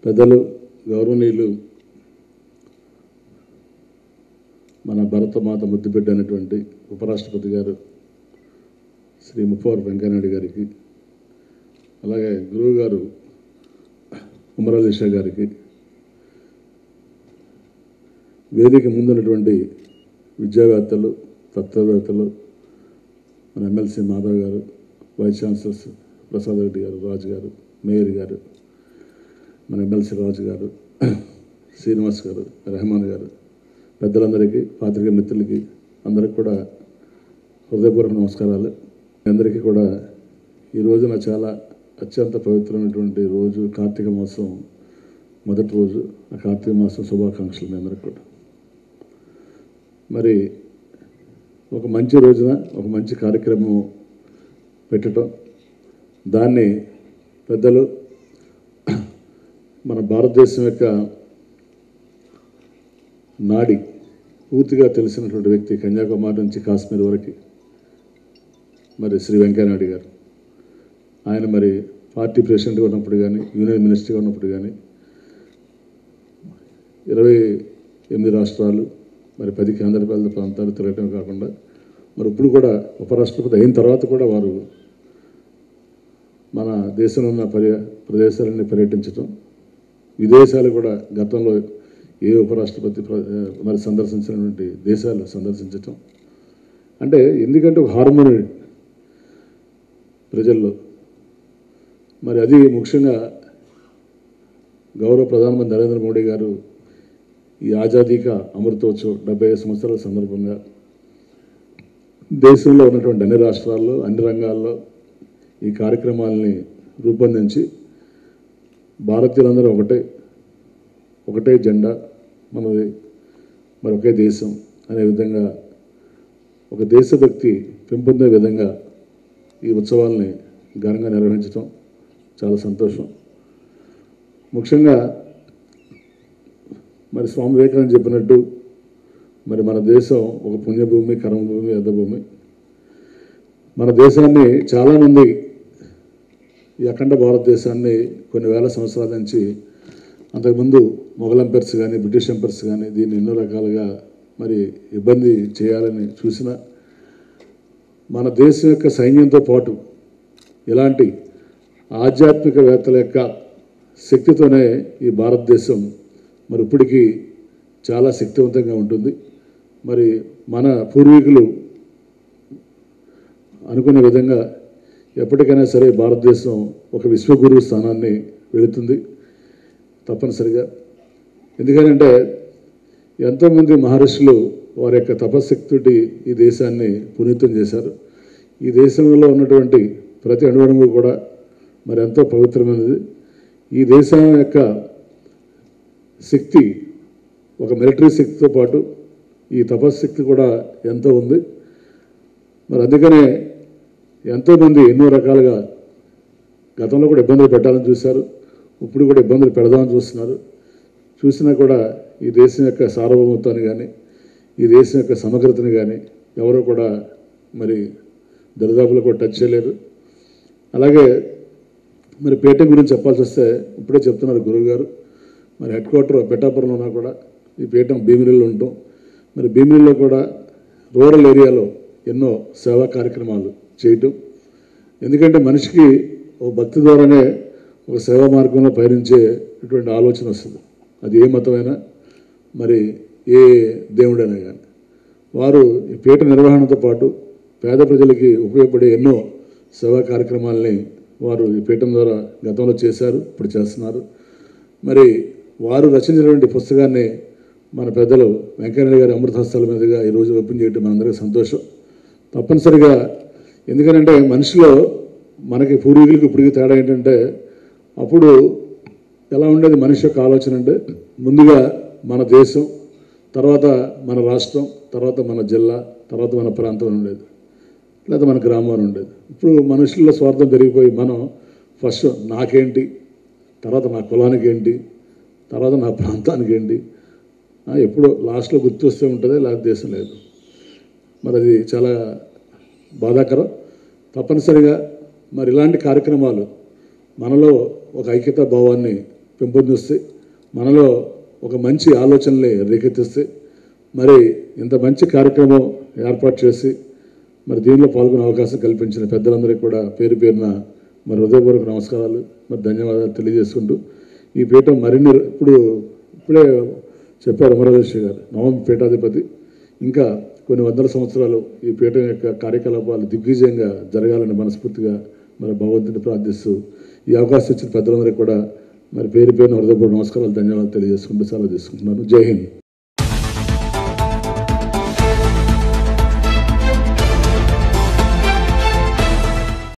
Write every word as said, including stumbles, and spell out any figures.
పెద్దలు గౌరవనీయులు మన భరతమాత ముద్దుబిడ్డ అయినటువంటి ఉపరాష్ట్రపతి గారు శ్రీ ముప్పవరపు వెంకయ్యనాయుడు గారికి, అలాగే గురువు గారు ఉమర్ షా గారికి, వేదిక ముందున్నటువంటి విద్యావేత్తలు, తత్వవేత్తలు, మన ఎమ్మెల్సీ మాధవ్ గారు, వైస్ ఛాన్సలర్స్ ప్రసాద్ రెడ్డి గారు, రాజు గారు, మేయర్ గారు, మన ఎమ్మెల్సీ రాజు గారు, శ్రీనివాస్ గారు, రెహమాన్ గారు, పెద్దలందరికీ, పాత్రికేయ మిత్రులకి అందరికి కూడా హృదయపూర్వక నమస్కారాలు. అందరికీ కూడా ఈ రోజున చాలా అత్యంత పవిత్రమైనటువంటి రోజు, కార్తీక మాసం మొదటి రోజు. ఆ కార్తీక మాసం శుభాకాంక్షలు మీ అందరికి కూడా. మరి ఒక మంచి రోజున ఒక మంచి కార్యక్రమం పెట్టడం, దాన్ని పెద్దలు మన భారతదేశం యొక్క నాడి పూర్తిగా తెలిసినటువంటి వ్యక్తి, కన్యాకుమారి నుంచి కాశ్మీర్ వరకు మరి శ్రీ వెంకయ్యనాయుడు గారు. ఆయన మరి పార్టీ ప్రెసిడెంట్గా ఉన్నప్పుడు కానీ, యూనియన్ మినిస్టర్గా ఉన్నప్పుడు కానీ, ఇరవై ఎనిమిది రాష్ట్రాలు మరి పది కేంద్రపాలిత ప్రాంతాలు తిరగటం కాకుండా, మరి ఇప్పుడు కూడా ఉపరాష్ట్రపతి అయిన తర్వాత కూడా వారు మన దేశంలో ఉన్న పర్య ప్రదేశాలన్నీ పర్యటించటం, విదేశాలు కూడా గతంలో ఏ ఉపరాష్ట్రపతి మరి సందర్శించినటువంటి దేశాలు సందర్శించటం అంటే, ఎందుకంటే ఒక హార్మోని ప్రజల్లో, మరి అది ముఖ్యంగా గౌరవ ప్రధానమంత్రి నరేంద్ర మోడీ గారు ఈ ఆజాదీ కా అమృతోత్సవ్ డెబ్బై ఐదు సంవత్సరాల సందర్భంగా దేశంలో ఉన్నటువంటి అన్ని రాష్ట్రాల్లో, అన్ని రంగాల్లో ఈ కార్యక్రమాలని రూపొందించి భారతీయులందరూ ఒకటే ఒకటే జెండా మనది, మరి ఒకే దేశం అనే విధంగా ఒక దేశభక్తి పెంపొందే విధంగా ఈ ఉత్సవాల్ని ఘనంగా నిర్వహించడం చాలా సంతోషం. ముఖ్యంగా మరి స్వామి వివేకానంద చెప్పినట్టు మరి మన దేశం ఒక పుణ్యభూమి, కర్మభూమి, యుద్ధభూమి. మన దేశాన్ని చాలామంది ఈ అఖండ భారతదేశాన్ని కొన్ని వేల సంవత్సరాల నుంచి, అంతకుముందు మొఘల్ ఎంపైర్స్ కానీ, బ్రిటిష్ ఎంపైర్స్ కానీ దీన్ని ఎన్నో రకాలుగా మరి ఇబ్బంది చేయాలని చూసిన, మన దేశం యొక్క సైన్యంతో పాటు ఇలాంటి ఆధ్యాత్మికవేత్తల యొక్క శక్తితోనే ఈ భారతదేశం మరి ఇప్పటికీ చాలా శక్తివంతంగా ఉంటుంది. మరి మన పూర్వీకులు అనుకున్న విధంగా ఎప్పటికైనా సరే భారతదేశం ఒక విశ్వగురువు స్థానాన్ని వెళుతుంది తప్పనిసరిగా. ఎందుకంటే ఎంతోమంది మహర్షులు వారి యొక్క తపశక్తితోటి ఈ దేశాన్ని పునీతం చేశారు. ఈ దేశంలో ఉన్నటువంటి ప్రతి అణువణువు కూడా మరి ఎంతో పవిత్రమైనది. ఈ దేశం యొక్క శక్తి ఒక మిలిటరీ శక్తితో పాటు ఈ తపశక్తి కూడా ఎంతో ఉంది. మరి అందుకనే ఎంతోమంది ఎన్నో రకాలుగా గతంలో కూడా ఇబ్బందులు పెట్టాలని చూశారు, ఇప్పుడు కూడా ఇబ్బందులు పెడదామని చూస్తున్నారు. చూసినా కూడా ఈ దేశం యొక్క సార్వభౌమత్వాన్ని కానీ, ఈ దేశం యొక్క సమగ్రతని కానీ ఎవరో కూడా మరి దరిదాపులో కూడా టచ్ చేయలేరు. అలాగే మరి పీఠం గురించి చెప్పాల్సి వస్తే ఇప్పుడే చెప్తున్నారు గురువు గారు, మరి హెడ్ క్వార్టర్ పిఠాపురంలో ఉన్నా కూడా ఈ పీఠం భీమిలిలో ఉంటాం. మరి భీమిలిలో కూడా రూరల్ ఏరియాలో ఎన్నో సేవా కార్యక్రమాలు చేయటం. ఎందుకంటే మనిషికి ఓ భక్తి ద్వారానే ఒక సేవా మార్గంలో పయనించేటువంటి ఆలోచన వస్తుంది. అది ఏ మతమైనా, మరి ఏ దేవుడైనా కానీ. వారు ఈ పీఠ నిర్వహణతో పాటు పేద ప్రజలకి ఉపయోగపడే ఎన్నో సేవా కార్యక్రమాలని వారు ఈ పీఠం ద్వారా గతంలో చేశారు, ఇప్పుడు చేస్తున్నారు. మరి వారు రచించినటువంటి పుస్తకాన్ని మన పెద్దలు వెంకయ్యనాయుడు గారి అమృతహస్తాల మీదుగా ఈరోజు ఓపెన్ చేయడం మనందరికీ సంతోషం తప్పనిసరిగా. ఎందుకంటే మనిషిలో మనకి పూర్వీకులకి ఇప్పటికీ తేడా ఏంటంటే, అప్పుడు ఎలా ఉండేది మనిషి యొక్క ఆలోచన అంటే, ముందుగా మన దేశం, తర్వాత మన రాష్ట్రం, తర్వాత మన జిల్లా, తర్వాత మన ప్రాంతం ఉండేది, లేదా మన గ్రామం ఉండేది. ఇప్పుడు మనుషుల్లో స్వార్థం పెరిగిపోయి మనం ఫస్ట్ నాకేంటి, తర్వాత నా కులానికి ఏంటి, తర్వాత నా ప్రాంతానికి ఏంటి, ఎప్పుడో లాస్ట్లో గుర్తొస్తే ఉంటుంది, లేదా దేశం లేదు. మరి అది చాలా బాధాకరం. తప్పనిసరిగా మరి ఇలాంటి కార్యక్రమాలు మనలో ఒక ఐక్యతా భావాన్ని పెంపొందిస్తే, మనలో ఒక మంచి ఆలోచనల్ని రేకెత్తిస్తే, మరి ఇంత మంచి కార్యక్రమం ఏర్పాటు చేసి మరి దీనిలో పాల్గొనే అవకాశం కల్పించిన పెద్దలందరికీ కూడా పేరు పేరున మరి హృదయపూర్వక నమస్కారాలు, మరి ధన్యవాదాలు తెలియజేసుకుంటూ, ఈ పీఠం మరిన్ని ఇప్పుడు ఇప్పుడే చెప్పారు అమరావతి గారు, నవమి పీఠాధిపతి, ఇంకా కొన్ని వందల సంవత్సరాలు ఈ పీఠం యొక్క కార్యకలాపాలు దిగ్విజయంగా జరగాలని మనస్ఫూర్తిగా మరి భగవంతుని ప్రార్థిస్తూ, ఈ అవకాశం ఇచ్చిన పెద్దలందరికీ కూడా మరి పేరు పేరున హృదయపూర్వక నమస్కారాలు, ధన్యవాదాలు తెలియజేసుకుంటూ సెలవు తీసుకుంటున్నాను. జై హింద్.